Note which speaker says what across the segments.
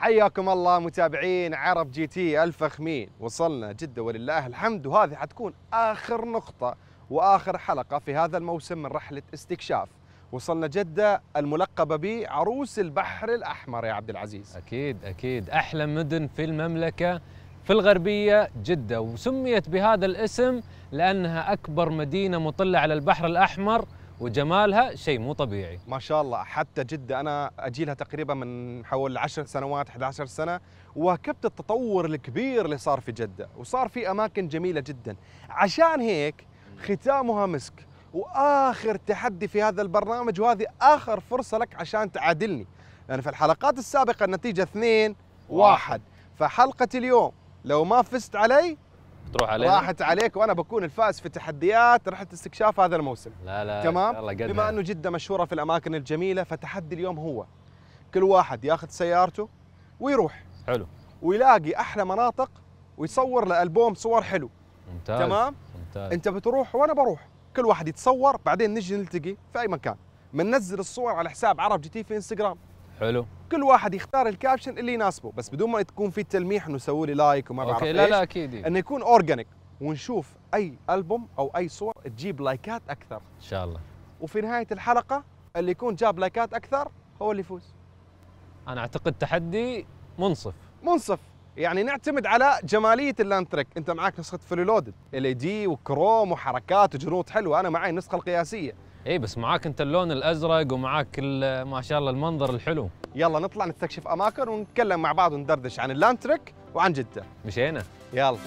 Speaker 1: حياكم الله متابعين عرب جي تي الفخمين. وصلنا جدة ولله الحمد، وهذه حتكون آخر نقطة وآخر حلقة في هذا الموسم من رحلة استكشاف. وصلنا جدة الملقبة بعروس البحر الأحمر يا عبد العزيز.
Speaker 2: أكيد أحلى مدن في المملكة في الغربية جدة، وسميت بهذا الاسم لأنها أكبر مدينة مطلة على البحر الأحمر، وجمالها شيء مو طبيعي
Speaker 1: ما شاء الله. حتى جدة أنا أجي لها تقريبا من حول 10 سنوات 11 سنة، وواكبت التطور الكبير اللي صار في جدة، وصار في أماكن جميلة جدا. عشان هيك ختامها مسك، وآخر تحدي في هذا البرنامج، وهذه آخر فرصة لك عشان تعادلني، لأن يعني في الحلقات السابقة النتيجة 2-1. فحلقة اليوم لو ما فزت علي
Speaker 2: تروح علينا،
Speaker 1: راحت عليك، وانا بكون الفائز في تحديات رحله استكشاف هذا الموسم.
Speaker 2: لا
Speaker 1: تمام. بما انه جده مشهوره في الاماكن الجميله، فتحدي اليوم هو كل واحد ياخذ سيارته ويروح
Speaker 2: حلو
Speaker 1: ويلاقي احلى مناطق ويصور له البوم صور حلو.
Speaker 2: ممتاز.
Speaker 1: تمام.
Speaker 2: ممتاز.
Speaker 1: انت بتروح وانا بروح، كل واحد يتصور، بعدين نجي نلتقي في اي مكان، بننزل الصور على حساب عرب جي تي في انستغرام.
Speaker 2: حلو.
Speaker 1: كل واحد يختار الكابشن اللي يناسبه، بس بدون ما تكون في تلميح انه سووا لي لايك وما بعرف ايش.
Speaker 2: لا اكيد،
Speaker 1: انه يكون اورجانيك، ونشوف اي البوم او اي صور تجيب لايكات اكثر
Speaker 2: ان شاء الله.
Speaker 1: وفي نهايه الحلقه اللي يكون جاب لايكات اكثر هو اللي يفوز.
Speaker 2: انا اعتقد تحدي منصف،
Speaker 1: يعني نعتمد على جماليه اللاند تريك. انت معك نسخه فولي لودد LED وكروم وحركات وجنوط حلوه، انا معي النسخه القياسيه.
Speaker 2: اي بس معاك انت اللون الازرق ومعاك ما شاء الله المنظر الحلو.
Speaker 1: يلا نطلع نستكشف اماكن ونتكلم مع بعض وندردش عن اللاند تريك وعن جده.
Speaker 2: مشينا.
Speaker 1: يلا.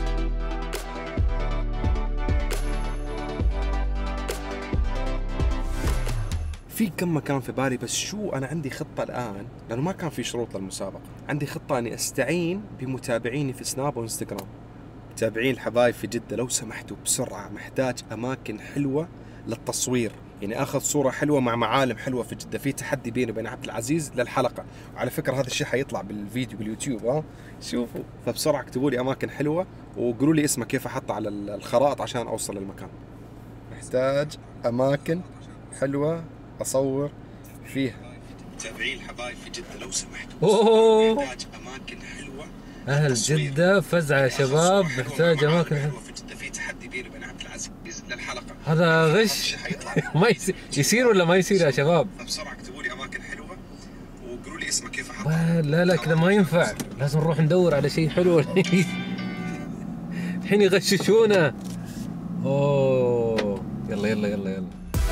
Speaker 1: في كم مكان في بالي، بس شو أنا عندي خطة الآن، لأنه ما كان في شروط للمسابقة. عندي خطة أني أستعين بمتابعيني في سناب وإنستغرام. متابعين الحبايب في جدة، لو سمحتوا بسرعة محتاج أماكن حلوة للتصوير، يعني أخذ صورة حلوة مع معالم حلوة في جدة. في تحدي بيني وبين عبد العزيز للحلقة، وعلى فكرة هذا الشيء حيطلع بالفيديو باليوتيوب، شوفوا. فبسرعة اكتبوا لي أماكن حلوة وقولوا لي اسمها كيف أحطها على الخرائط عشان أوصل للمكان. محتاج أماكن حلوة أصور فيها. متابعين الحبايب في جدة، لو سمحتوا محتاج أماكن حلوة.
Speaker 2: أهل جدة فزعة يا شباب، محتاج أماكن حلوة
Speaker 1: في جدة. في تحدي بيني وبين عبد العزيز للحلقة.
Speaker 2: هذا غش. ما يصير ولا ما يصير يا شباب؟
Speaker 1: فبسرعة اكتبوا لي أماكن حلوة وقولوا لي اسمها كيف أحطها.
Speaker 2: لا كذا ما ينفع، لازم نروح ندور على شيء حلو. الحين يغششونا. أوه يلا.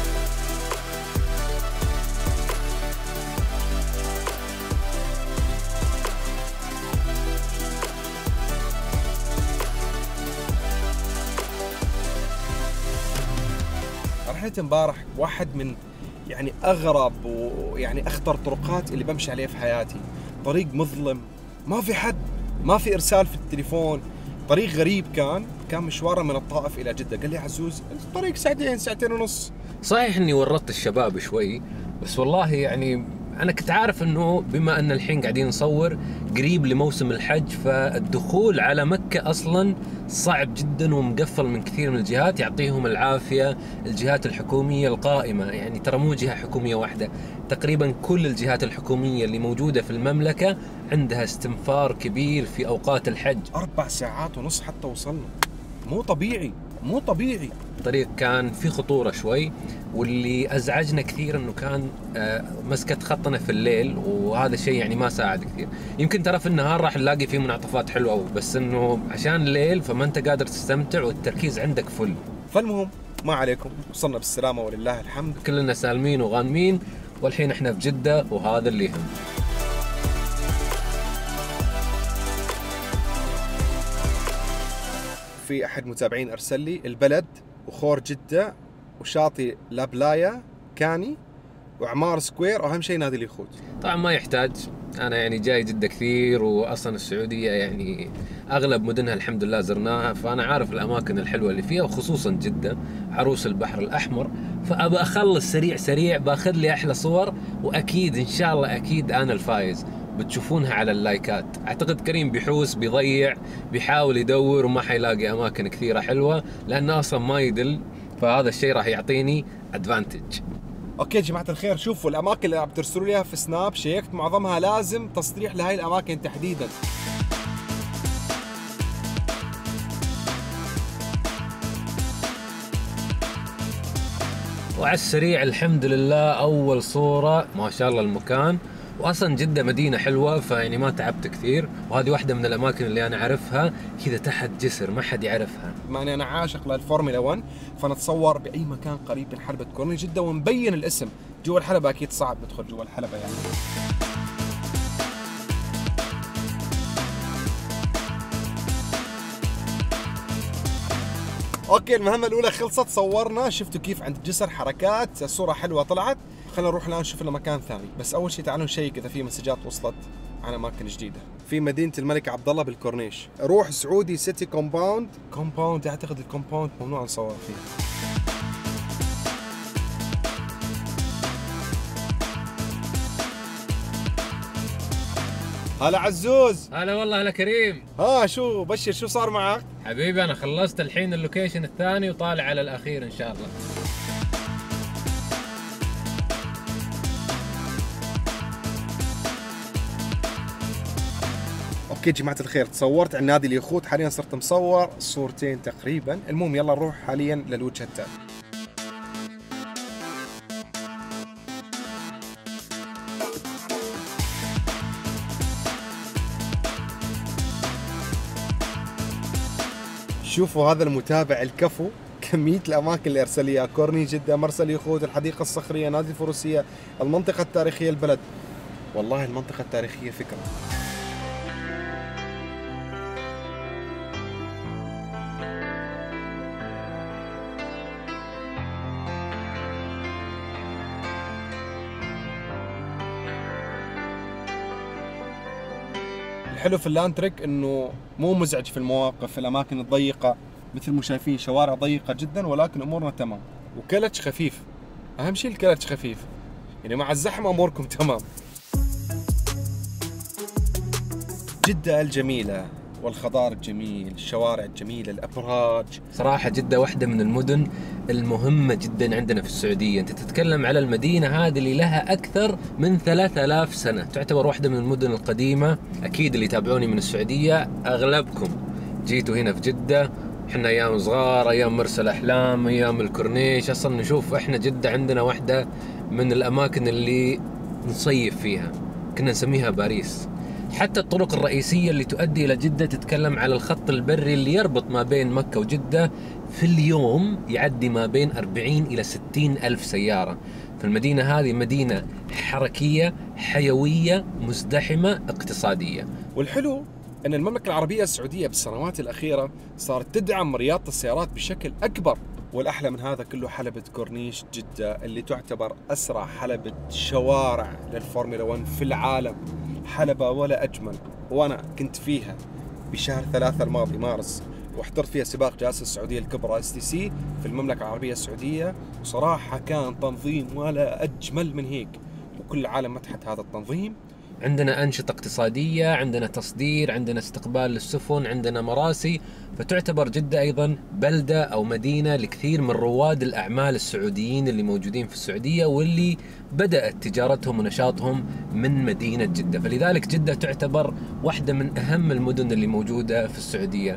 Speaker 1: رحلة امبارح واحد من يعني اغرب ويعني اخطر طرقات اللي بمشي عليها في حياتي. طريق مظلم، ما في حد، ما في ارسال في التليفون، طريق غريب. كان مشواره من الطائف الى جدة. قال لي عزوز الطريق ساعتين ونص.
Speaker 2: صحيح اني ورطت الشباب شوي، بس والله يعني انا كنت عارف انه بما ان الحين قاعدين نصور قريب لموسم الحج، فالدخول على مكة اصلا صعب جدا ومقفل من كثير من الجهات. يعطيهم العافية الجهات الحكومية القائمة، يعني ترى مو جهة حكومية واحدة، تقريبا كل الجهات الحكومية اللي موجودة في المملكة عندها استنفار كبير في اوقات الحج.
Speaker 1: 4 ساعات ونص حتى وصلنا. مو طبيعي.
Speaker 2: الطريق كان في خطورة شوي، واللي أزعجنا كثير أنه كان مسكت خطنا في الليل، وهذا الشيء يعني ما ساعد كثير. يمكن ترى في النهار راح نلاقي فيه منعطفات حلوة، بس أنه عشان الليل فما أنت قادر تستمتع والتركيز عندك فل.
Speaker 1: فالمهم ما عليكم، وصلنا بالسلامة ولله الحمد،
Speaker 2: كلنا سالمين وغانمين، والحين احنا في جدة وهذا اللي يهم.
Speaker 1: في أحد متابعين أرسل لي البلد وخور جدة وشاطئ لابلايا كاني وعمار سكوير، وأهم شيء نادي اليخوت.
Speaker 2: طبعا ما يحتاج، أنا يعني جاي جدة كثير، وأصلا السعودية يعني أغلب مدنها الحمد لله زرناها، فأنا عارف الأماكن الحلوة اللي فيها، وخصوصا جدة عروس البحر الأحمر. فأبى أخلص سريع باخذ لي أحلى صور، وأكيد إن شاء الله أكيد أنا الفايز. بتشوفونها على اللايكات. اعتقد كريم بيحوس بيضيع، بيحاول يدور وما حيلاقي اماكن كثيره حلوه، لانه اصلا ما يدل، فهذا الشيء راح يعطيني ادفانتج.
Speaker 1: اوكي يا جماعه الخير، شوفوا الاماكن اللي عم ترسلوا لي اياها في سناب شيكت معظمها لازم تصريح لهي الاماكن تحديدا.
Speaker 2: وعلى السريع الحمد لله اول صورة ما شاء الله المكان، واصلا جدة مدينة حلوة فيعني ما تعبت كثير، وهذه واحدة من الاماكن اللي انا اعرفها كذا تحت جسر ما حد يعرفها.
Speaker 1: بما اني انا عاشق للفورمولا 1 فنتصور باي مكان قريب من حلبة كورنيش جدة ونبين الاسم. جوا الحلبة اكيد صعب ندخل جوا الحلبة يعني. اوكي المهمة الأولى خلصت، صورنا، شفتوا كيف عند الجسر حركات، الصورة حلوة طلعت. خلينا نروح الآن نشوف لنا مكان ثاني، بس أول شيء تعالوا نشيك إذا في مسجات وصلت عن أماكن جديدة. في مدينة الملك عبد الله بالكورنيش، روح سعودي سيتي كومباوند. أعتقد الكومباوند ممنوع نصور فيه. هلا عزوز.
Speaker 2: هلا والله، هلا كريم.
Speaker 1: شو بشر، شو صار معك؟
Speaker 2: حبيبي انا خلصت الحين اللوكيشن الثاني وطالع على الاخير ان شاء الله.
Speaker 1: اوكي جماعة الخير، تصورت عند نادي اليخوت، حاليا صرت مصور صورتين تقريبا. المهم يلا نروح حاليا للوجهة التالية. شوفوا هذا المتابع الكفو، كمية الأماكن اللي أرسل لي إياها: كورنيش جدة، مرسى اليخوت، الحديقة الصخرية، نادي الفروسية، المنطقة التاريخية البلد. والله المنطقة التاريخية فكرة. الحلو في اللانتريك انه مو مزعج في المواقف، في الاماكن الضيقه، مثل ما شايفين شوارع ضيقه جدا ولكن امورنا تمام، وكلتش خفيف. اهم شيء الكلتش خفيف، يعني مع الزحمه اموركم تمام. جده الجميله والخضار الجميل، الشوارع الجميله، الابراج.
Speaker 2: صراحة جدة واحدة من المدن المهمة جدا عندنا في السعودية. انت تتكلم على المدينة هذه اللي لها اكثر من 3000 سنة، تعتبر واحدة من المدن القديمة. اكيد اللي يتابعوني من السعودية اغلبكم جيتوا هنا في جدة. احنا ايام صغار، ايام مرسى الاحلام، ايام الكورنيش، اصلا نشوف احنا جدة عندنا واحدة من الاماكن اللي نصيف فيها، كنا نسميها باريس. حتى الطرق الرئيسية اللي تؤدي إلى جدة تتكلم على الخط البري اللي يربط ما بين مكة وجدة، في اليوم يعدي ما بين 40 إلى 60 ألف سيارة. فالمدينة هذه مدينة حركية، حيوية، مزدحمة، اقتصادية.
Speaker 1: والحلو أن المملكة العربية السعودية بالسنوات الأخيرة صارت تدعم رياضة السيارات بشكل أكبر. والأحلى من هذا كله حلبة كورنيش جدة اللي تعتبر أسرع حلبة شوارع للفورمولا 1 في العالم. حلبة ولا أجمل، وأنا كنت فيها بشهر 3 الماضي مارس، واحضرت فيها سباق جائزة السعودية الكبرى STC في المملكة العربية السعودية، وصراحة كان تنظيم ولا أجمل من هيك، وكل العالم مدحت هذا التنظيم.
Speaker 2: عندنا أنشطة اقتصادية، عندنا تصدير، عندنا استقبال للسفن، عندنا مراسي. فتعتبر جدة أيضا بلدة أو مدينة لكثير من رواد الأعمال السعوديين اللي موجودين في السعودية واللي بدأت تجارتهم ونشاطهم من مدينة جدة. فلذلك جدة تعتبر واحدة من أهم المدن اللي موجودة في السعودية.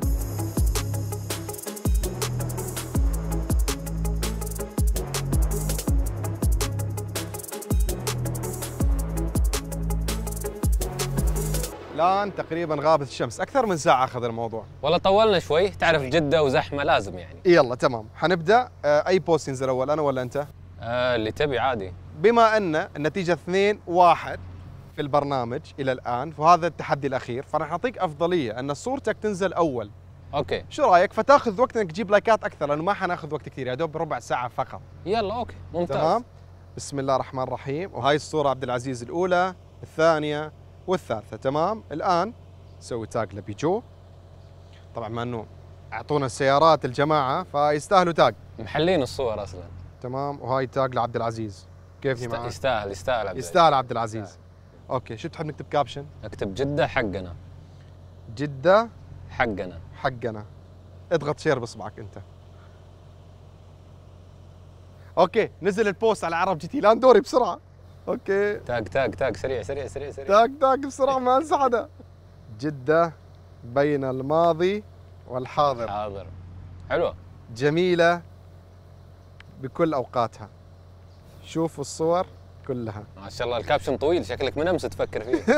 Speaker 1: الآن تقريبا غابت الشمس، أكثر من ساعة أخذ الموضوع.
Speaker 2: والله طولنا شوي، تعرف جدة وزحمة لازم يعني.
Speaker 1: يلا تمام، حنبدأ. أي بوست ينزل أول، أنا ولا أنت؟
Speaker 2: اللي تبي عادي.
Speaker 1: بما أن النتيجة 2-1 في البرنامج إلى الآن، فهذا التحدي الأخير، فراح نعطيك أفضلية أن صورتك تنزل أول.
Speaker 2: أوكي.
Speaker 1: شو رأيك؟ فتاخذ وقت انك تجيب لايكات أكثر، لأنه ما حناخذ وقت كثير، يا دوب ربع ساعة فقط.
Speaker 2: يلا أوكي ممتاز.
Speaker 1: تمام؟ بسم الله الرحمن الرحيم. وهاي الصورة عبد العزيز الأولى، الثانية والثالثة. تمام؟ الآن نسوي تاج لبيجو. طبعا ما انه اعطونا السيارات الجماعة فيستاهلوا تاج.
Speaker 2: محلين الصور أصلا.
Speaker 1: تمام. وهاي تاج لعبد العزيز. كيفني معك؟
Speaker 2: يستاهل
Speaker 1: يستاهل عبد العزيز. اوكي، شو تحب نكتب كابشن؟
Speaker 2: اكتب جدة حقنا.
Speaker 1: جدة
Speaker 2: حقنا.
Speaker 1: حقنا. اضغط شير باصبعك انت. اوكي نزل البوست على عرب جي تي لاند دوري بسرعه. اوكي
Speaker 2: تاج تاج تاج سريع سريع سريع سريع.
Speaker 1: تاك تاك بسرعه ما انسى حدا. جده بين الماضي والحاضر.
Speaker 2: حاضر. حلوه.
Speaker 1: جميله بكل اوقاتها. شوفوا الصور كلها.
Speaker 2: ما شاء الله الكابشن طويل، شكلك من امس تفكر فيه.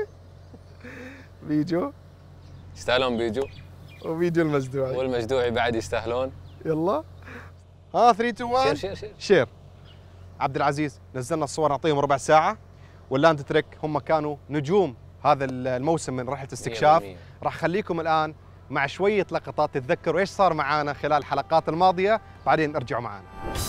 Speaker 1: بيجو
Speaker 2: يستاهلون بيجو.
Speaker 1: وفيديو المجدوعي
Speaker 2: والمجدوعي بعد يستاهلون.
Speaker 1: يلا ها 3 2 1
Speaker 2: شير شير شير.
Speaker 1: شير. عبد العزيز نزلنا الصور نعطيهم ربع ساعه، واللاند تريك هم كانوا نجوم هذا الموسم من رحله استكشاف. راح خليكم الان مع شويه لقطات تتذكروا ايش صار معانا خلال الحلقات الماضيه، بعدين ارجعوا معانا.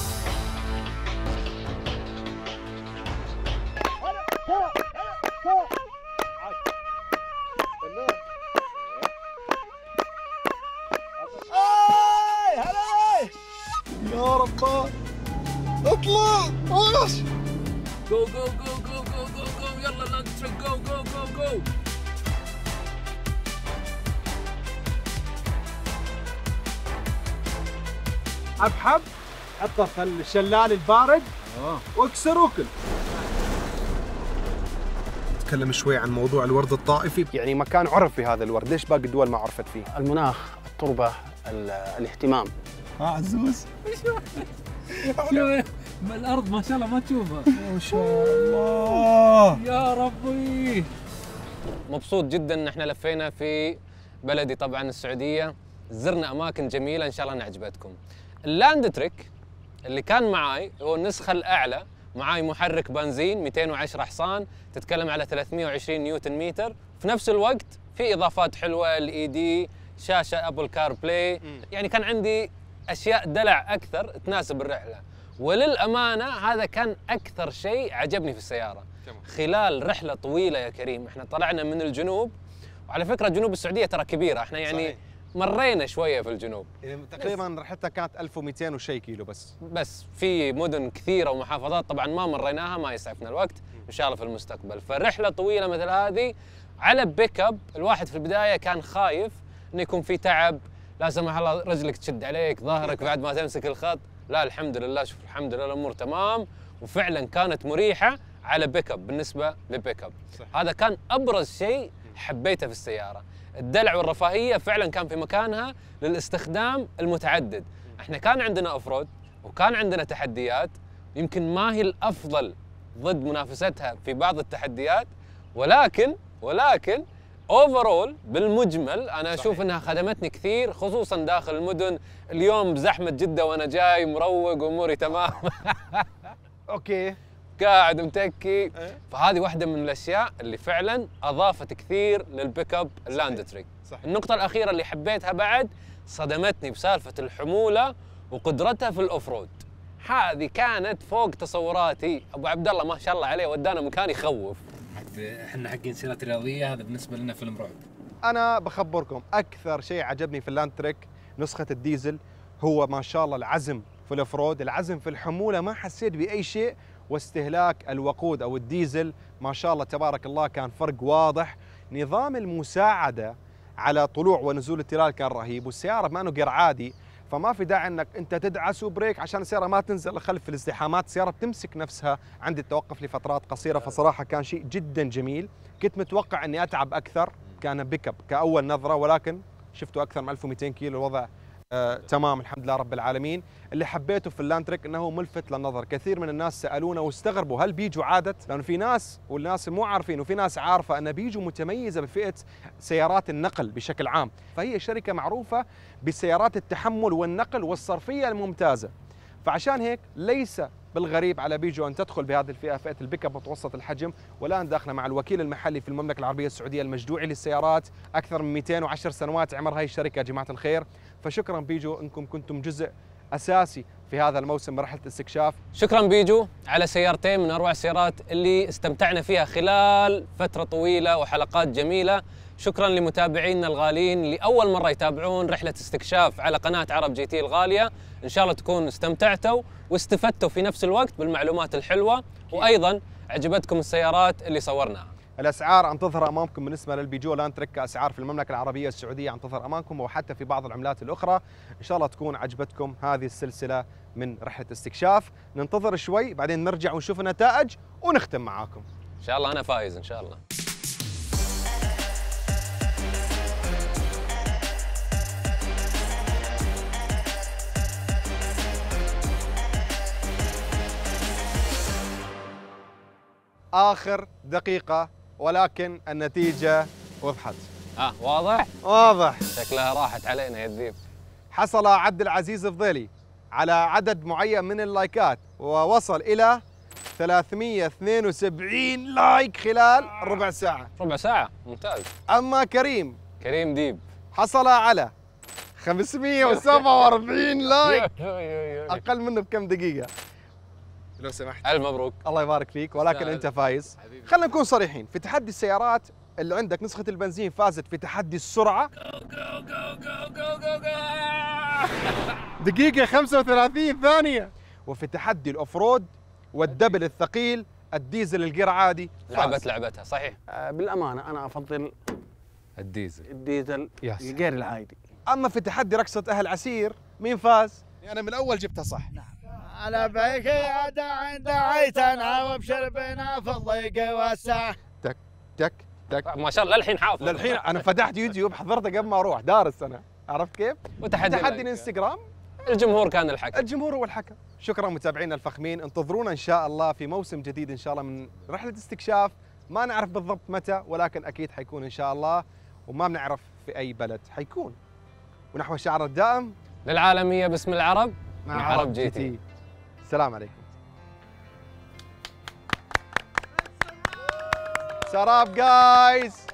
Speaker 1: يا رب اطلع وش
Speaker 2: جو جو جو جو جو جو جو يلا لاند تريك جو جو جو جو.
Speaker 1: حب حطه في الشلال البارد واكسر وكل. نتكلم شوي عن موضوع الورد الطائفي، يعني مكان عرف في هذا الورد، ليش باقي الدول ما عرفت فيه؟
Speaker 3: المناخ، التربة، الاهتمام.
Speaker 1: عزوز
Speaker 2: الارض ما شاء الله ما تشوفها.
Speaker 1: ما شاء الله
Speaker 2: يا ربي. مبسوط جدا ان احنا لفينا في بلدي طبعا السعوديه، زرنا اماكن جميله ان شاء الله نعجبتكم. اللاند تريك اللي كان معاي هو النسخه الاعلى، معاي محرك بنزين 210 حصان، تتكلم على 320 نيوتن متر، في نفس الوقت في اضافات حلوه، LED، شاشه ابل كار بلاي، يعني كان عندي اشياء دلع اكثر تناسب الرحله. وللامانه هذا كان اكثر شيء عجبني في السياره. خلال رحله طويله يا كريم، احنا طلعنا من الجنوب، وعلى فكره جنوب السعوديه ترى كبيره، احنا يعني صحيح. مرينا شويه في الجنوب،
Speaker 1: يعني تقريبا رحلتها كانت 1200 وشي كيلو
Speaker 2: بس في مدن كثيره ومحافظات طبعا ما مريناها، ما يسعفنا الوقت، ان شاء الله في المستقبل. فرحله طويله مثل هذه على بيك اب، الواحد في البدايه كان خايف انه يكون في تعب، لا سمح الله رجلك تشد عليك، ظهرك بعد ما تمسك الخط. لا الحمد لله، شوف الحمد لله الامور تمام، وفعلا كانت مريحه على بيك اب. بالنسبه لبيك اب هذا كان ابرز شيء حبيته في السياره. الدلع والرفاهيه فعلا كان في مكانها للاستخدام المتعدد. احنا كان عندنا اوفرود وكان عندنا تحديات، يمكن ما هي الافضل ضد منافستها في بعض التحديات، ولكن اوفرول بالمجمل انا اشوف انها خدمتني كثير، خصوصا داخل المدن. اليوم بزحمه جده وانا جاي مروق واموري تمام.
Speaker 1: اوكي
Speaker 2: قاعد متكي. فهذه واحده من الاشياء اللي فعلا اضافت كثير للبيك اب اللاند تريك. النقطه الاخيره اللي حبيتها بعد، صدمتني بسالفه الحموله وقدرتها في الاوفرود. هذه كانت فوق تصوراتي. ابو عبد الله ما شاء الله عليه ودانا مكان يخوف.
Speaker 4: احنا حقين سيارات رياضيه، هذا بالنسبه لنا فيلم رعب.
Speaker 1: انا بخبركم اكثر شيء عجبني في اللاند تريك نسخه الديزل هو ما شاء الله العزم في الاوفرود، العزم في الحموله ما حسيت باي شيء، واستهلاك الوقود او الديزل ما شاء الله تبارك الله كان فرق واضح. نظام المساعده على طلوع ونزول التلال كان رهيب، والسياره بما انه قر عادي فما في داعي انك انت تدعس وبريك عشان السياره ما تنزل خلف في الازدحامات، السياره بتمسك نفسها عند التوقف لفترات قصيره، فصراحه كان شيء جدا جميل. كنت متوقع اني اتعب اكثر، كان بيك اب كاول نظره، ولكن شفته اكثر من 1200 كيلو، الوضع تمام الحمد لله رب العالمين. اللي حبيته في اللاند تريك انه ملفت للنظر، كثير من الناس سالونا واستغربوا هل بيجو عادت؟ لانه في ناس والناس مو عارفين وفي ناس عارفه ان بيجو متميزه بفئه سيارات النقل بشكل عام، فهي شركه معروفه بسيارات التحمل والنقل والصرفيه الممتازه. فعشان هيك ليس بالغريب على بيجو ان تدخل بهذه الفئه، فئه البيك اب متوسط الحجم. والان داخله مع الوكيل المحلي في المملكه العربيه السعوديه المجدوعي للسيارات، اكثر من 210 سنوات عمر هاي الشركه يا جماعه الخير. فشكرا بيجو انكم كنتم جزء اساسي في هذا الموسم من رحله استكشاف.
Speaker 2: شكرا بيجو على سيارتين من اروع السيارات اللي استمتعنا فيها خلال فتره طويله وحلقات جميله. شكرا لمتابعينا الغاليين اللي اول مره يتابعون رحله استكشاف على قناه عرب جي تي الغاليه. ان شاء الله تكونوا استمتعتوا واستفدتوا في نفس الوقت بالمعلومات الحلوه، وايضا عجبتكم السيارات اللي صورناها.
Speaker 1: الاسعار عم تظهر امامكم بالنسبه للبيجو لاند تريك، اسعار في المملكه العربيه السعوديه عم تظهر امامكم وحتى في بعض العملات الاخرى. ان شاء الله تكون عجبتكم هذه السلسله من رحله استكشاف. ننتظر شوي بعدين نرجع ونشوف النتائج ونختم معاكم.
Speaker 2: ان شاء الله انا فايز ان شاء الله.
Speaker 1: آخر دقيقة ولكن النتيجة وضحت.
Speaker 2: واضح؟
Speaker 1: واضح.
Speaker 2: شكلها راحت علينا يا الذيب.
Speaker 1: حصل عبد العزيز الفضيلي على عدد معين من اللايكات ووصل إلى 372 لايك خلال ربع ساعة.
Speaker 2: ربع ساعة، ممتاز.
Speaker 1: أما كريم
Speaker 2: ديب
Speaker 1: حصل على 547 لايك، أقل منه بكم دقيقة. لو سمحت.
Speaker 2: ألف مبروك.
Speaker 1: الله يبارك فيك، ولكن أنت فايز. خلينا نكون صريحين، في تحدي السيارات اللي عندك نسخة البنزين فازت في تحدي السرعة دقيقة 35 ثانية، وفي تحدي الأوفرود والدبل الثقيل الديزل الجير عادي
Speaker 2: لعبت لعبتها صحيح.
Speaker 3: بالامانه انا افضل الديزل الجير العادي.
Speaker 1: أما في تحدي رقصة أهل عسير مين فاز؟
Speaker 5: أنا من الأول جبتها صح.
Speaker 6: على بيك يا دعيتنا وبشربنا في الضيق والساعة.
Speaker 1: تك تك تك.
Speaker 2: ما شاء الله للحين حافظ.
Speaker 1: للحين أنا فتحت يوتيوب حضرته قبل ما أروح، دارس أنا، عرفت كيف؟ تحدي الانستغرام
Speaker 2: الجمهور كان الحكم.
Speaker 1: الجمهور هو الحكم. شكرا متابعينا الفخمين، انتظرونا ان شاء الله في موسم جديد ان شاء الله من رحله استكشاف، ما نعرف بالضبط متى ولكن اكيد حيكون ان شاء الله، وما بنعرف في اي بلد حيكون. ونحو الشعار الدائم
Speaker 2: للعالميه باسم العرب مع عرب جي تي.
Speaker 1: السلام عليكم. سراب جايز.